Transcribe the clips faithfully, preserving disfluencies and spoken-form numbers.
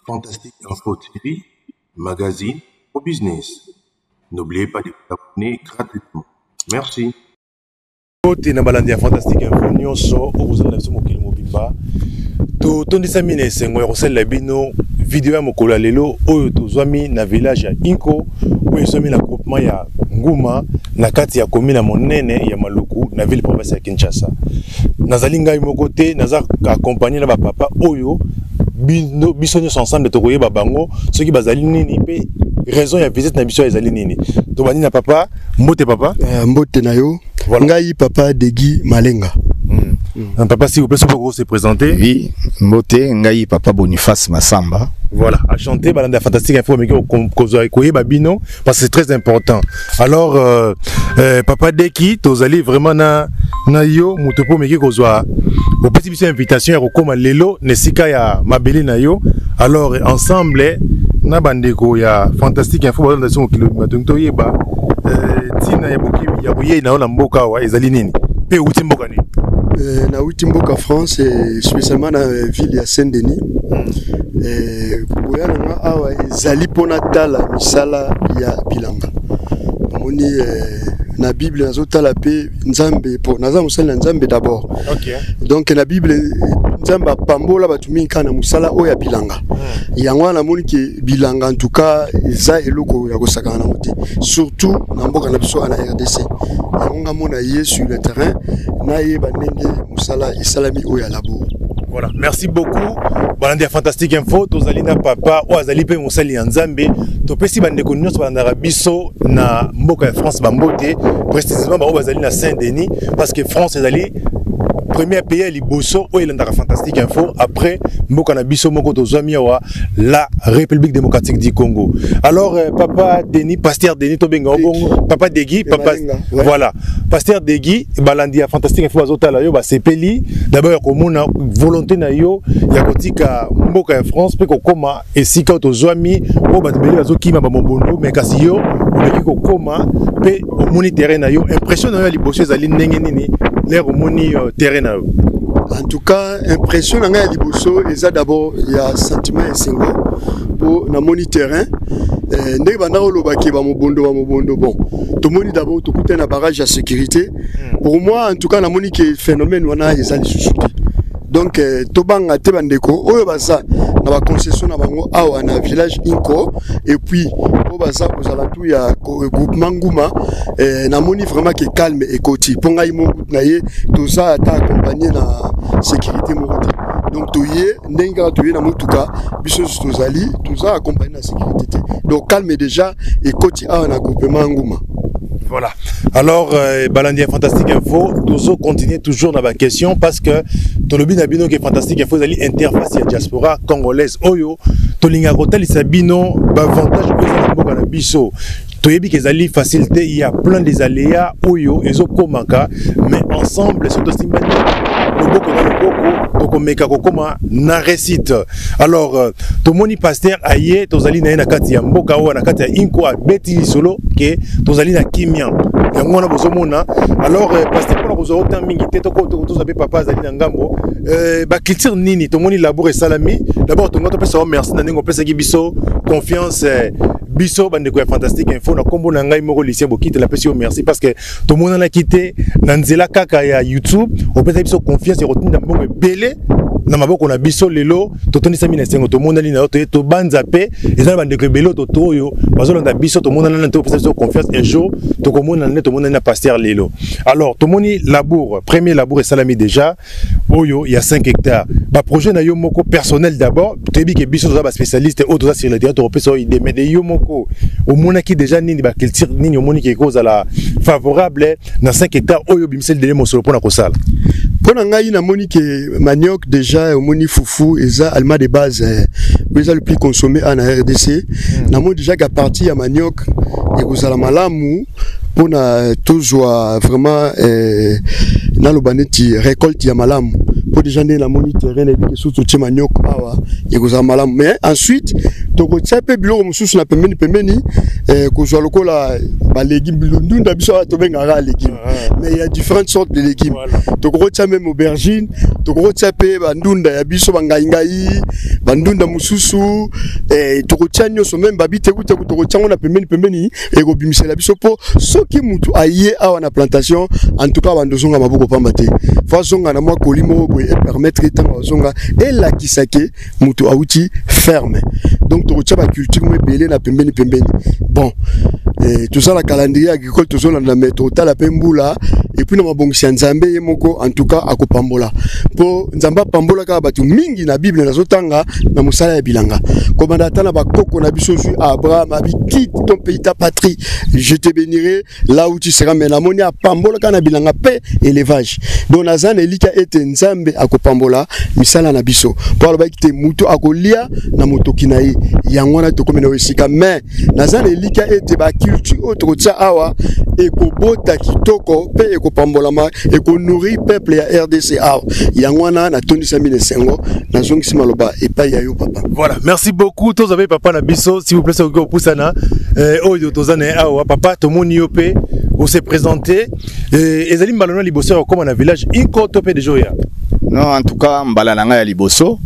Fantastique Info T V, magazine au business. N'oubliez pas de vous abonner gratuitement. Merci. Côté na balandi Fantastique Info nyonso okuzana na biso mokili mobimba to tondisa mine sengo ya kosala bino video ya mokolo lelo oyo tozwami na village ya Inko oyo somi na groupement ya Nguma na kati ya commune monene ya Maluku na ville province ya Kinshasa. Nazali ngai moko te naza accompagner na ba papa oyo bino biso nyonso ensemble tokoyeba bango soki bazali nini pe raison ya visite na biso ezali nini to bani na papa mbote papa uh, mbote na yo voilà. Ngai papa Degui Malenga. Mm. Mm. Papa s'il vous plaît, vous se présenter. Oui, mbote ngai papa Boniface Massamba. Voilà, à chanter balanda Fantastique Info mais ko babino parce que c'est très important. Alors euh, euh, papa Deki tozali vraiment na na yo mutopo meki kozwa au petit biso invitation ya koma lelo nesika ya mabeli na yo. Alors ensemble na bandeko ya Fantastique Info balanda son kilomètre donc toyeba euh tina ya bokimi ya boye na na mboka wa ezali nini pe uti mboka nini euh, na uti mboka France et spécialement na ville ya Saint-Denis. Eh boya na awa ezali pona tala misala ya bilanga moni eh, na Bible nazotala pe nzambe po naza musala nzambe d'abord. OK. Donc na Bible nzamba pambola batumi kana musala oya bilanga. Mm. Yango na moni ke bilanga en tout cas eza eloko ya kosaka na moti surtout na mboka na biso na R D C. Yango mona yé sur le terrain na yé banenge musala isalami oya labo. Voilà, merci beaucoup. Balandi Fantastique Info, tozali na papa o azali pe mosali ya Nzambe. To pesi bandeko nyonso balanda biso na mboka ya France bambote, précisément ba o bazali na Saint-Denis parce que France ezali premier pays à Liboso où il a Fantastique Info après mboka na biso moko tozwami wa la République démocratique du Congo. Alors euh, papa Denis, pasteur Denis Tobenga Obongo, papa Degui, papa ouais. Voilà. Pasteur Degui, balandi Fantastique Info azotala yo ba sepeli d'abord komona volonté na yo ya kotika mboka ya France pe ko koma esika tozwami o batebeli bazokima ba mobondo mais kasi yo oleki ko koma pe au moni terrain na yo impression na yo Liboso ezali ndenge nini l'air au moni uh, terrain. En tout cas, impression na ngai liboso eza d'abord il y a sentiment et singo pour na moni terrain euh ndenge banda oloba ke ba mobondo ba mobondo bon to moni d'abord to kuta na barrage à sécurité. Mm. Pour moi en tout cas na moni ke phénomène wana eza lisusuki. Donc euh, to banga te bandeko oyo baza na ba concession na bango awa na village Inko et puis o baza kozala tout ya groupement Nguma euh, na moni vraiment que calme et koti ponga imo na ye tout ça ta accompagné na sécurité morota. Donc toyé ndenga toyé na mutuka biso tozali tout ça accompagné na sécurité. Donc calme déjà et koti awa na groupement Nguma. Voilà. Alors, euh, Balandi Fantastique Info, nous continuons toujours dans la question parce que tout le bien bino qui est Fantastique Info, vous allez interface la diaspora congolaise. Oyo, tolinga rotel sabino, avantage que ça n'a biso. Toyebi que zali facilité, il y a plein des aléas. Oyo, ezo komaka, mais ensemble, c'est aussi le boko dans le boko, donc on met kakokoma na récite. Alors, tout le monde pasteur aye, tozali na na kati ya mboka ou na kati ya Inko a beti solo que tozali na kimia. Yango na bozomona. Alors, pasteur pour nous autant mingi te to ko to zabe papa zali na ngambo. Euh ba culture nini, tout le monde labor et salami. D'abord, tout le monde peut se remercier na ngo pesa ki biso confiance biso bandeko ya Fantastique Info na kombo na ngai moko lycée bokite la pesi merci parce que tout le monde a quitté na nzela kaka ya YouTube au pesa biso confiance et routine mbongo belé na maboko na biso lelo totoni sami na sengo to monde ali na to to banza pe ezala bandeko belo to toyo bazolanda biso to monde na to pesa biso confiance un jour to komona na to monde na pasteur lelo. Alors to moni labour premier labour et salami déjà oyo il y a cinq hectares ba projet na yo moko personnel d'abord tebi ke biso ba spécialiste auto sur le terrain to pesa ide mais de yo moko au mona ki déjà nini ba culture nini au moni ki cause la favorable na cinq hectares oyo bimsel de mo solo pona ko sala pona ngai na moni ke manioc déjà au moni foufou eza alma de base euh, eza le plus consommé en R D C. Mm. Na moni déjà qu'à partir ya manioc et kozala malamu pona toujours vraiment euh, na lobaneti récolte ya malamu pour déjà né la moni terrain et que surtout tima nyoko awa et que ça malam mais ensuite to ko tsape bilo mususu na pembeni pembeni eh ko zo lokola ba légumes ndunda biso to benga ra légumes mais il y a différentes sortes de légumes to ko tsape même aubergine to ko tsape ba ndunda ya biso ba ngai ngai ba ndunda mususu eh to ko tsanyo so même babite ku to ko tsango na pembeni pembeni et ko bimisela biso po soki mutu aye awa na plantation en tout cas bandozonga maboko pamba te fazonga na mwa kolimo boye et permettre tanga zonga et la kisake mutu auti ferme donc to tsa ba culture mo belé na pembeni pembeni bon et tout ça la calendrier agricole to zona na metro tala pembula et puis na mabongisi nzambe yemoko en tout cas akopambola po nzamba pambola ka batu mingi na bible na zotanga na musala ya bilanga komanda tana ba koko na biso zu Abraham habite ton pays ta patrie je te bénirai là où tu seras mais na moni a pambola ka na bilanga pe élevage donc nazana elika ete nzambe akopambola misala na biso po aloba kite muto akolia na motoki na ye yango na to komena wesika mais nazana elika ete ba culture autre tsa awa ekobota kitoko pe ekopambolama ekonourrir peuple ya R D C awa yango na na tondisa mine sengo na zongisi maloba epai ya yo papa. Voilà, merci beaucoup tous avez papa na biso s'il vous plaît ça ko pusana euh oyo tozane awa papa tomoni yo pe on s'est présenté et ezali mbalono liboso comme na village inko topé de joya. Non, en tout cas mbalananga ya liboso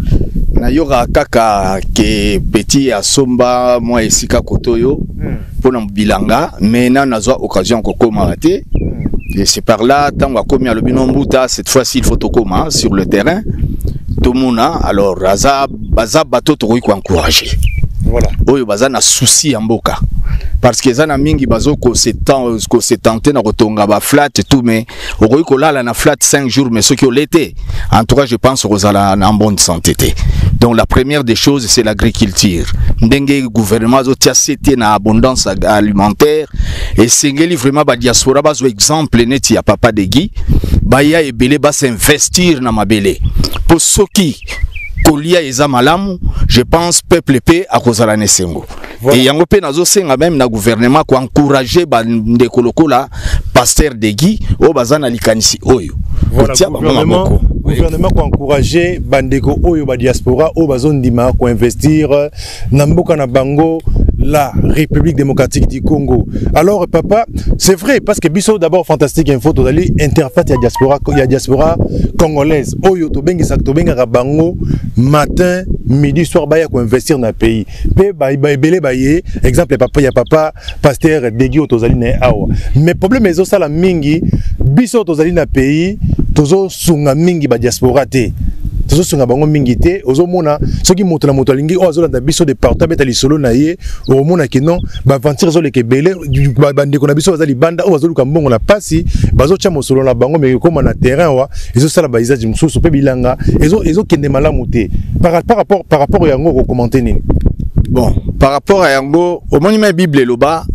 na yoka kaka ke petit asomba moi esika kotoyo pour na bilanga mais na nazwa occasion ko koma te et c'est par là tant à komi alobino mbuta cette fois-ci il faut to koma sur le terrain tout mona alors raza baza bato to ko encourager voilà oyo baza na souci mboka parce que zana mingi bazo ko s'étend ko s'étenter na kotonga ba flat tout mais okoyi ko lala na flat cinq jours mais ce qui l'été en tout cas je pense que zala en bonne santé. Donc la première des choses c'est l'agriculture. Ndenge gouvernement zo tia cité na abondance alimentaire et sengeli vraiment ba diaspora bazo exemple neti ya papa Degui baya ebele ba s'investir na mabele pour soki kolia eza malamu je pense peuple pe akozala nesengo voilà. Et yango pe nazo senga même na gouvernement ko encourager ba ndeko lokola pasteur Degui o bazana likanisi oyo voilà gouvernement gouvernement ko encourager bandeko oyo ba diaspora o bazondima ko investir na mboka na bango la République démocratique du Congo. Alors papa, c'est vrai parce que biso d'abord fantastique info totali interface ya diaspora ya diaspora congolaise. Oyo to bengi sak to benga bango matin, midi, soir baya ko investir na pays. Pe ba ba belé baye exemple papa ya papa pasteur Degui tozali na awa. Mais problème ezo sala mingi biso tozali na pays tozo sunga mingi ba diaspora te. Tozo sunga bango mingi te ozo mona soki moto na moto lingi o azola da biso de partout beta li solo na ye o mona ke non ba aventure zo le kebele ba ndeko na biso bazali banda o azoluka mbongo na pasi bazo tia mosolo na bango mais comme na terrain wa ezo sala ba izaji mususu pe bilanga ezo ezo kende malamu te par rapport par rapport yango ko commenter nini. Bon par rapport à yango au monument bible loba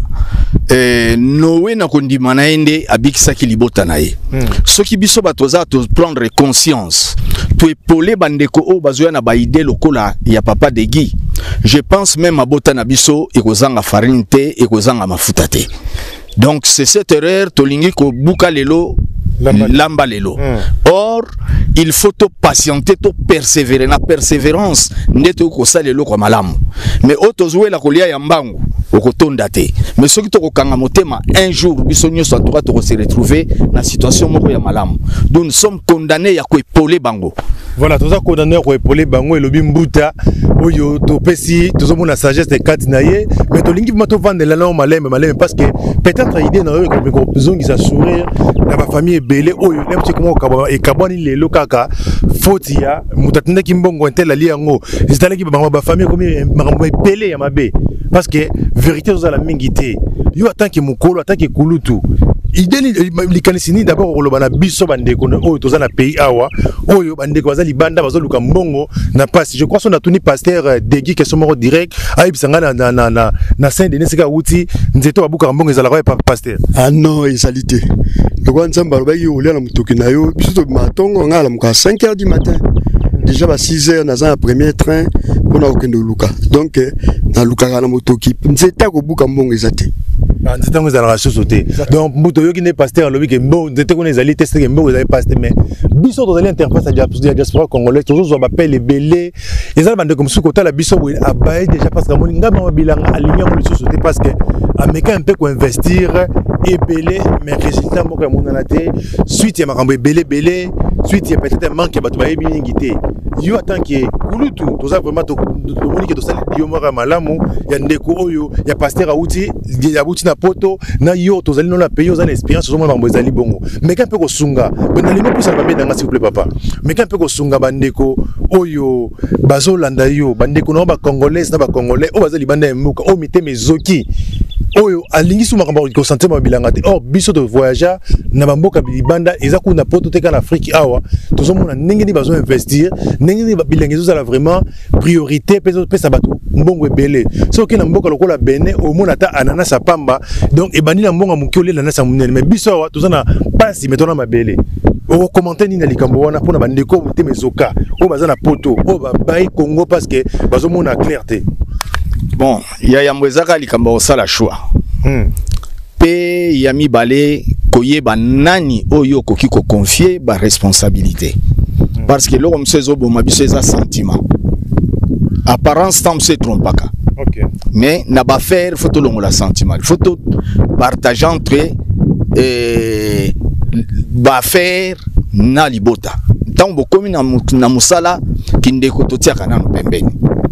eh Noé na kondima na ende abikisaki libota na ye soki biso batoza to prendre conscience to épauler bandeko o bazoya na ba idée lokola ya papa Degui je pense même abota na biso ekozanga farine te ekozanga mafuta te donc c'est cette erreur to lingi ko buka lelo lamba lelo or il faut to patienter to persévérer na persévérance ndeto ko salelo ko malamu mais otozwe la kolia ya mbangu okotonda te mais soki to kokanga motema un jour biso nyoso en tout cas to se retrouver na situation moko ya malamu donc nous sommes condamnés ya ko épauler bango. Voilà, tous les condamnés pour épauler bango et le bimbuta oyo to pesi tous mona sagesse de katinaye mais to lingi mato vendre la non malem malem parce que peut-être idée na yo ko besoin qui s'assurer na ba famille belé oyo même si comment et kabani le lokaka fotia mutatinde kimbongo ntela liango zitala ki ba ba famille comme makambo belé ya mabe parce que vérité aux la mingité yo attend que mukolo attend que kulutu idée li kanisini d'abord koloba na biso bandeko oyo toza na pays awa oyo bandeko bazali banda bazoluka mbongo na passe je crois son atuni pasteur Degui que somoro direct ayibisanga na na na na na Saint Denis ka uti nzeto babuka mbongo ezala kwa pasteur ah non ezalité le kwa nzamba ba yi olia na mutoki na yo biso matongo ngala muka cinq heures du matin déjà à six heures dans un premier train pour na okendo luka donc na luka na mutoki nzeta ko buka mbongo ezate en disant que vous allez sauter donc muto yo qui n'est pasteur à l'objet que bon de qu'on les alliés tester que bon vous avez pasteur mais biso dans l'interface à la diaspora congolaise toujours on appelle les belés ils ont comme ce côté la biso a baillé déjà parce que mon ngam bilan aligné on le sauter parce que américain un peu ko investir et belé mais résultat mo ka mon anaté suite ya makambo belé belé suite ya peut-être manque ya bato ba yebi ngité yo attend que kulutu to ça vraiment to to moni que to sali yo mara malamu ya ndeko oyo ya pasteur auti ya buti na poto na yo to zali no la payer aux expérience zo mona mbo zali bongo mais quand peut ko sunga ben na limo pusa ba medanga s'il vous plaît papa mais quand peut ko sunga bandeko oyo bazo landa yo bandeko no ba congolais na ba congolais o bazali banda muka o miteme zoki oyo alingi suma kamba ko santé mabilanga te or biso de voyageur na bamboka bilibanda eza kuna poto te kana Afrique awa tozo mona ndenge ni bazo investir ndenge ni bilengi zo la vraiment priorité peso pesa bato mbongo ebele so ke na mboka lokola Benin au mona ta ananas pamba donc ebandi na mbongo mukiole na nasa munene mais biso awa tozo na pasi metona mabele o commenter ni na likambo wana pona bandeko te mezoka o baza na poto o ba bai Congo parce que bazo mona clarté. Bon, il y a Yamwezaka likambo osala choix. Hmm. Pe yami balé koyeba nani oyo koki ko confier ba responsabilité. Hmm. Parce que l'homme se zo bo mabiso eza sentiment. Apparence tam se trompaka. OK. Mais na ba faire faut to longo la sentiment. Il faut to partager entre eh ba faire na libota. Tant bo komi na na musala kindeko to tiaka na pembeni.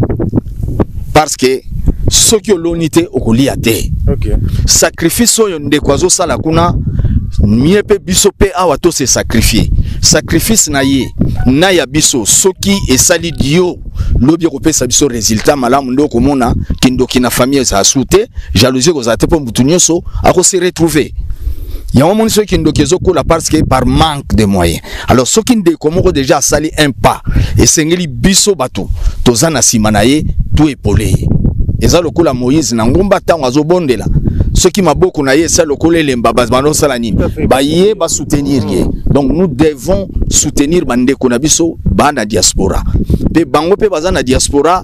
Parce que ce qui est l'unité au liate. OK. Sacrifice oyo ndekwazo sala kuna miepe biso pe awa to se sacrifier. Sacrifice na ye na ya biso soki esali dio lobi ko pesa biso résultat malamu ndoko mona kindoki na famille sa soute jalousie ko zate po mutunyoso ako se retrouver. Il y a un moment qui est parce que par manque de moyens. Alors, ce qui est déjà sali un pas, et c'est un biso bateau, tozana simanaye, tout épaulé. Et ça, le coup, la Moïse, n'a pas tant à zobondela. Ce qui m'a beaucoup naïe, c'est le coup, les mbabas, bano salani. Baye, ba soutenir. Donc, nous devons soutenir bande konabiso, bana diaspora. Pe bango pe bazana diaspora,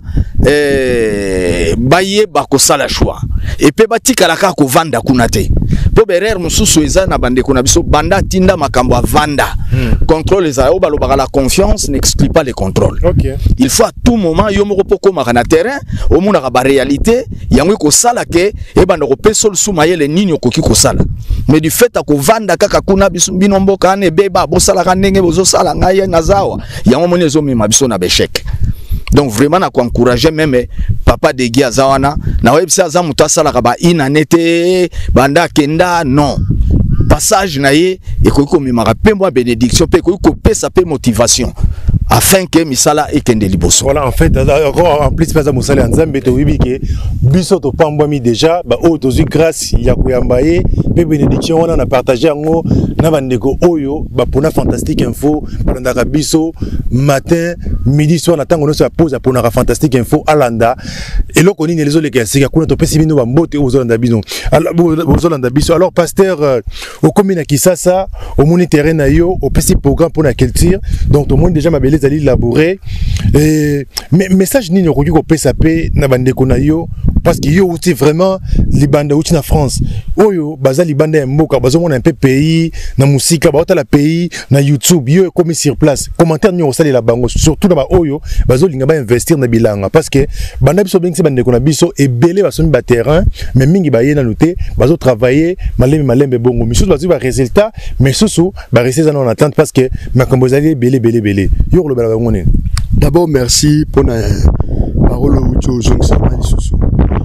eh, baye, bako sala choix. Et pe bati kalaka ko vanda kunate. Po berer mususu eza na bande konabiso, banda tinda makambo vanda. Hmm. Contrôle les aéros, balobara la confiance n'exclut pas les contrôles. Okay. Il faut à tout moment, yomoko poko makana terrain, au monde a réalité, yango ko sala ke, e banda ko pesol soumaye les nini koki ko sala. Mais du fait à ko vanda kaka kuna biso binombo kane beba bo sala kanenge bozo sala ngaye nazawa, yango moni zo mema biso na beshek. Donc vraiment na ko encourager même papa de Guy azawana, na websa za mutasala ka ba ina nete banda kenda non. Passage naie et ko mimara pembo bénédiction pe ko pesa pe motivation afin que misala ekende liboso. Voilà, en fait encore en plus pas musala nzambe to wibike biso to pambwami déjà ba o tozu grâce ya kuyambaye pe bénédiction on a partagé ngo na bandeko oyo ba pona fantastique info pendant biso matin midi soir na tango no se pose pour na fantastique info alanda et lo koni les oleka sika kuna to pesi bino ba mbote ozolanda bino alors ozolanda biso alors pasteur au commune Kisasa au moni terrain na yo au pesi programme pour la culture donc tout le monde déjà ma belle ali laborer et mais message ni no ko pesa pe na bandeko na yo parce que yo outi vraiment libanda outi na France oyo baza libanda ya mboka bazo mona un peu pays na musika ba otala pays na YouTube yo comme sur place commentaire ni osali la bango surtout na ba oyo bazo linga ba investir na bilanga parce que banda biso bengisi bandeko na biso ebele baso ba terrain mais mingi ba yena noté bazo travailler malembe malembe bongo miso bazo ba résultat mais soso ba rester en attente parce que makambo zali belé belé belé yo le bala ngone. D'abord merci pour la parole au Jongsa Malisusu.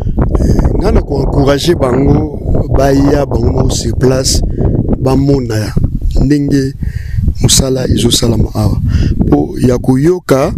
Ngana ko encourager bango baya bango sur place bamona ndenge musala izo salama awa po ya koyoka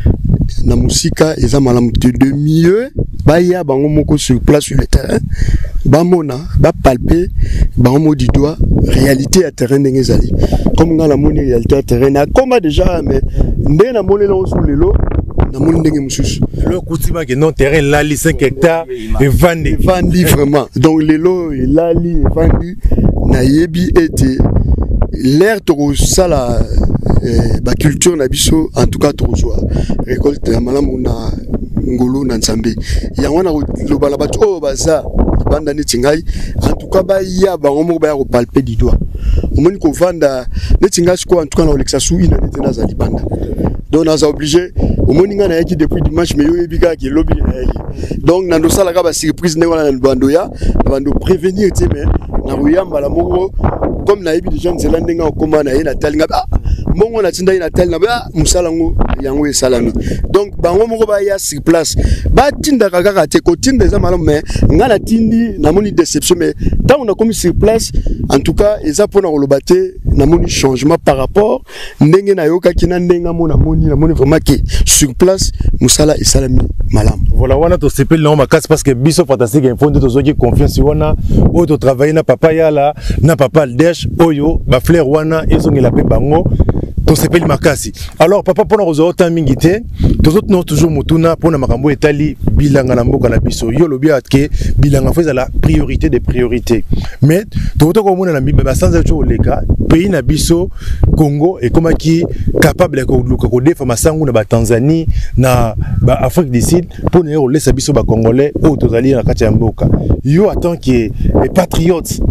na musika eza malamu de mieux baya bango moko sur place sur le terrain bamona ba palper bango du doigt réalité à terrain ndenge zali comme ngala moni réalité à terrain na comme déjà mais ndenge na moni lo sur le lot na moni ndenge mususu le coutima que non terrain là li cinq hectares et vendu vendu vraiment donc le lot il a li vendu na yebi était l'air to sala ba culture na biso en tout cas to joie récolte malamu na ngolo na nzambe yango na lo bala bato o baza libanda neti ngai en tout cas ba ya bango moko ba ya palper du doigt omoni ko vanda neti ngai siko en tout cas na Olexa sou ina neti na za libanda donc on a obligé omoni nga na yaki depuis dimanche mais yo ebika ki lobby na yaki donc na ndo sala ka ba surprise ne wana na bando ya bando prévenir ti mais na ruyamba la moko comme na yebi déjà nzela ndenga okoma na ye na talinga ah mongo na tinda ina talinga ba musala ngo yango e salami donc bango moko ba ya sur place ba tinda kaka te ko tinda za malamu mais nga na tindi na moni déception mais tant on a commis sur place en tout cas eza pona kolobate na moni changement par rapport ndenge na yoka kina ndenga mona moni na moni vraiment que sur place musala e salami malamu voilà wana to sepel na makasi parce que biso fantastique info de tozoki confiance wana o to travailler na papa yala na papa Aldesh oyo ba fleur wana ezongela pe bango to sepeli makasi alors papa pona kozo ta mingi te tozot no toujours mutuna pona makambo etali bilanga na mboka na biso yo lobi atke bilanga feza la priorité des priorités mais to to ko mona na ba sanza cho leka pays na biso Congo et comme qui capable ko luka ko defa masangu na ba Tanzanie na ba Afrique du Sud pour ne laisser biso ba congolais o tozali na kati ya mboka yo attend qui est patriote.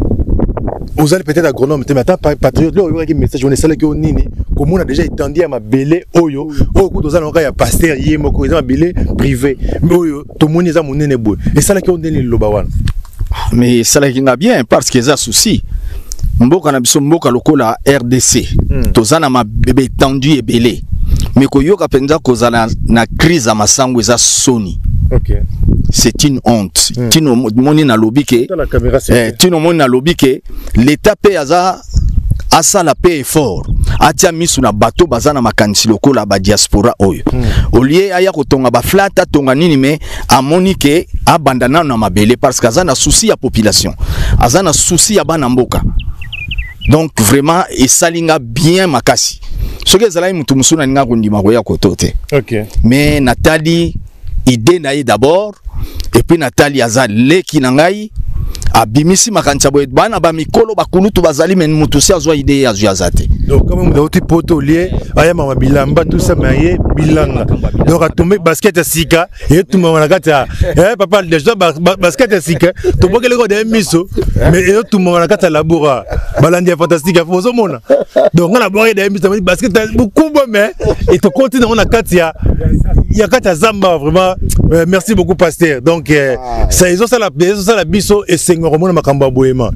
Vous allez peut-être agronome, mais attends, patriote, là, il y a un message, on est salé que nini, comme on a déjà étendu à ma belé, oyo, au coup, dans un pasteur, il y a un belé privé, mais oyo, tout le monde est à mon nez, et ça, là, qu'on est le lobawan. Mais ça, là, il y a bien, parce qu'il y a un souci. Mboka na biso mboka lokola R D C, tozana ma bébé tendu et belé, mais ko yoka penza kozala na crise à masango eza soni. Ok. C'est une honte. Mm. Tino moni na lobby ke eh, tino moni na lobby ke l'état paie aza asa la paie fort. Atia misu na bateau bazana makanisi lokola ba diaspora oyo. Mm. Olie aya kotonga ba flata tonga nini me amoni ke abandana na mabele parce que azana souci ya population. Azana souci ya bana mboka. Donc vraiment et salinga bien makasi. Ce que zala mutu musuna ninga kundima ko ya kotote. OK. Mais Nathalie idée naïe d'abord et puis Nathalie azal leki nangai abimisi makanisa boye bana ba mikolo bakulutu bazali men mutusi azwa idée ya zate donc quand même dauti poto lié aya mama bilamba tout ça maye bilanga donc a tomber basket à sika et tout monde na kata eh papa déjà basket à sika to bokele ko de miso mais et tout monde na kata labora balandi fantastique a fozo mona donc on a boire de miso basket beaucoup mais et to continue on a kata ya kata zamba vraiment euh, merci beaucoup pasteur donc euh, ah, ça ils ont ça la ça la biso et seigneur mon makamba boema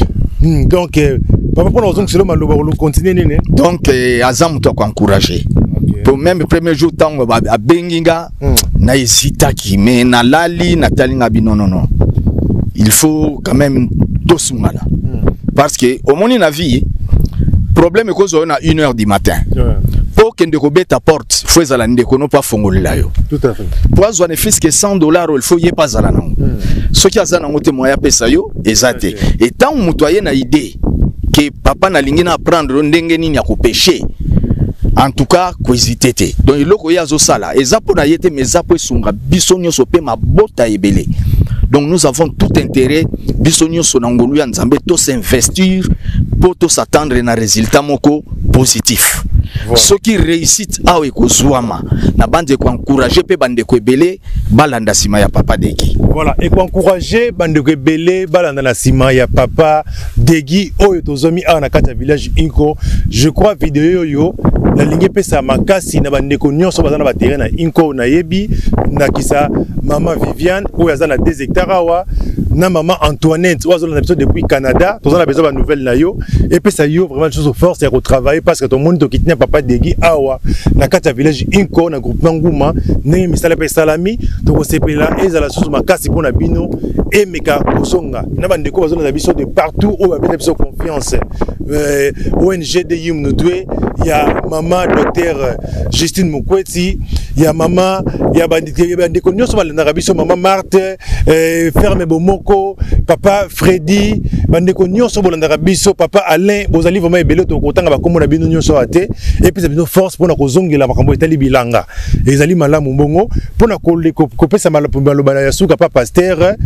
donc euh, papa pour nous c'est le mal le continuer nene donc euh, azam to encourager okay. Pour même le premier jour tango a benginga mm. Na hésita qui mais na lali na talinga bi non non non il faut quand même dosungala mm. Parce que au monde na vie problème est qu'on a une heure du matin yeah. Pour que ne robet ta porte faut ezala ndeko no pas fongolela yo tout à fait pour azwa ne fils que cent dollars il faut y pas zala nango mm. Ce qui a za nango témoin ya pesa yo ezate okay. Et tant mutoye na idée que papa na lingi na apprendre ndenge nini ya ko pécher en tout cas ko hésiter té donc iloko ya zo sala ezapo na yete mezapo esunga bisonyo so pe mabota ebele. Donc nous avons tout intérêt bisonyo so nangolu ya nzambe to s'investir pour to s'attendre na résultat moko positif. Voilà. Ceux qui réussissent à ekozwama na bande ko encourager pe bande ko ebele balanda sima ya papa Degi. Voilà, et ko encourager bande ko ebele balanda na sima ya papa Degi oyo tozomi a na kata village Inko. Je crois vidéo yo na lingi pesa makasi na bande ko nyonso bazana ba terrain na Inko na yebi na kisa maman Viviane oyo azana deux hectares awa na maman Antoinette oyo azana biso depuis Canada tozana besoin ba nouvelle na yo et puis ça yo vraiment chose force ya ko travailler parce que tout le monde to kitnya papa Degi awa na kata village Inko na groupement Nguma ne misala pe salami to ko sepela ezala susu makasi pona bino et meka kosonga na bande ko bazona biso de partout où ba biso confiance euh, O N G de Yum Nutwe ya maman docteur Justine Mukweti ya maman ya bande bande ko nyonso balenda biso maman Marthe euh, ferme bomoko papa Freddy bande ko nyonso bolanda biso papa Alain bozali vraiment ebele to kotanga ba komona bino nyonso ate et puis ça bino force pour na kozongela makambo etali bilanga ezali malamu mbongo pour na ko pesa malamu baloba ya suka papa pasteur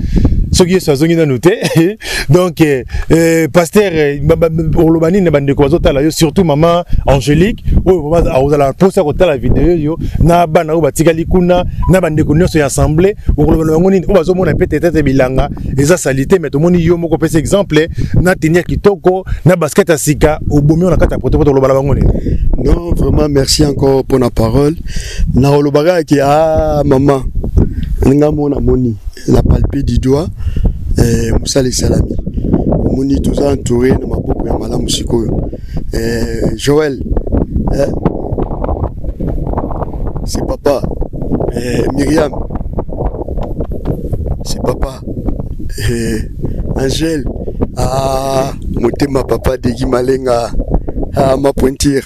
ce qui est ça zongi na noté donc euh, euh, pasteur olobani ne bande ko zota la surtout maman Angélique o va a la posa ko la vidéo yo na bana o batikali kuna na bande ko nyonso assemblée o olobana ngoni o bazo mona peut-être bilanga eza salité mais to moni yo moko pese exemple na tenir kitoko na basket asika o bomi on a kata poto poto olobana ngoni. Non, vraiment merci encore pour la parole. Na olobara ki a maman nga mona moni la palpé du doigt eh Moussa les salami moni tout ça entouré na maboko ya malamu sikoyo eh Joël eh c'est papa eh Myriam c'est papa eh Angèle ah motema papa de Gimalenga ah ma pointire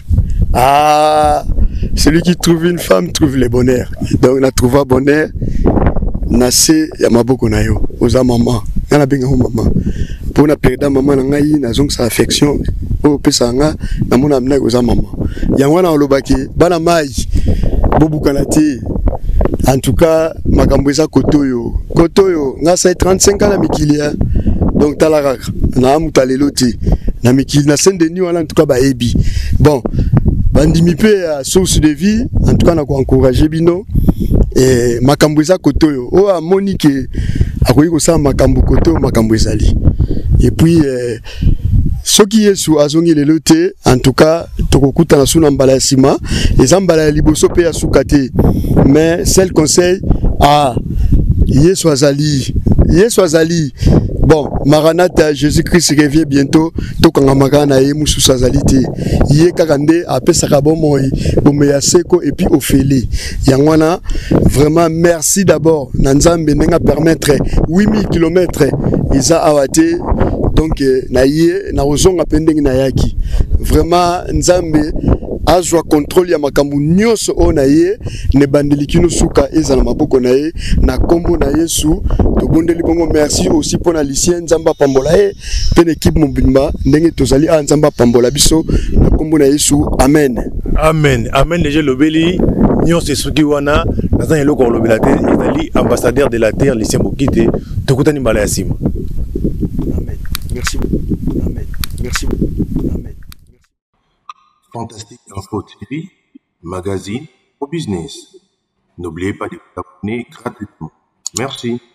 ah celui qui trouve une femme trouve le bonheur donc on a trouvé bonheur nase ya maboko na yo oza maman ngana benga ho maman pour na perda maman na ngai na zong sa affection o pesa nga na mona mna oza maman ya ngwana olobaki bana mai bobukana te en tout cas makambo eza kotoyo kotoyo nga sa trente-cinq ans na mikilia donc talara na mutalelo te na mikili na Saint-Denis wala en tout cas ba ebi bon bandimi pe à source de vie en tout cas na ko encourager bino et makambo eza kotoyo o a Monique akoyi ko sa makambo kotoyo makambo ezali et puis euh, soki yesu azongi lelo te en tout cas tokokuta na suna mbala ya sima eza mbala ya liboso pe ya sukate mais seul conseil ah yesu azali yesu azali. Bon, Maranatha, Jésus-Christ revient bientôt. Tokanga magana e musu sazalite. Yé kakande apé sakabo moi, bomeya seko et puis Ophélie. Yangwana, vraiment merci d'abord. Nanzambe nenga permettre huit mille kilomètres. Isa awate donc na yé na ozonga pendeng na yaki. Vraiment nzambe azwa contrôle ya makambu nyonso o na ye ne bandeli kino suka eza na maboko na ye na kombo na Yesu to bondeli bongo merci aussi pour na lycée nzamba pambola e pe l'équipe mobimba ndenge tozali a nzamba pambola biso na kombo na Yesu amen amen amen les lobeli nyonso suki wana naza eloko lobela te ezali ambassadeur de la terre lycée Bokite tokutani mbala ya sima amen merci beaucoup amen merci beaucoup amen. Fantastique Info T V, magazine au business. N'oubliez pas de vous abonner gratuitement. Merci.